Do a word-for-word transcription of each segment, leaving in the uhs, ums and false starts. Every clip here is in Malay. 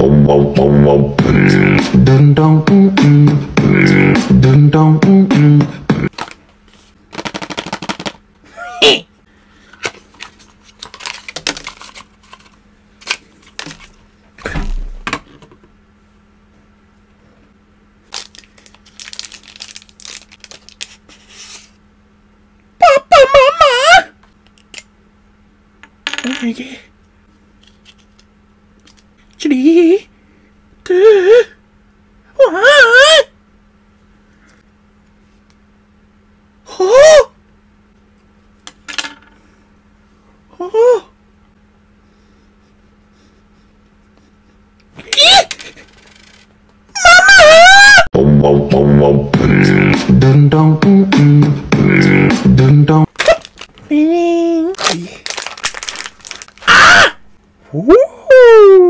Dun dong, mm mm. Dun dong, mm mm. Papa, Mama. Oh yeah. Three, two, one. Oh! Oh! Mama! Dun dong, mm mm. Dun dong. Ah! Woo!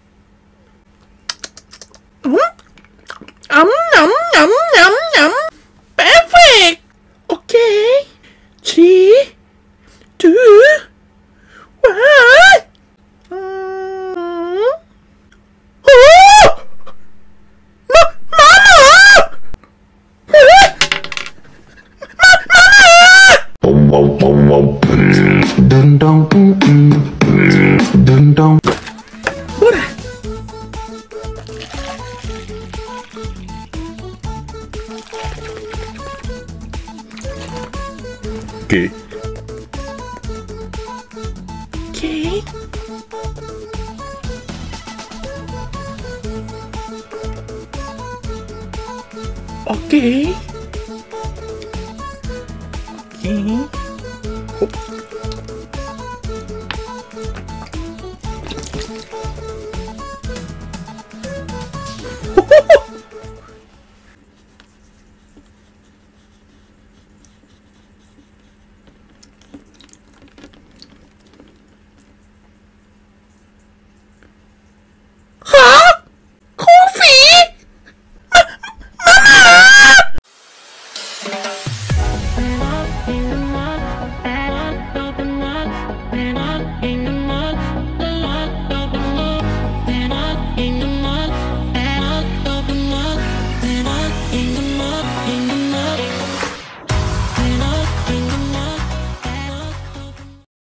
Um, yum, yum, yum, yum. Perfect. Okay. Three, two, one. Mm. Oh! Ma Mama! Mama! Dun dong, mm mm. Dun dong. Bora. Okay. Okay. Okay. Okay. Oh.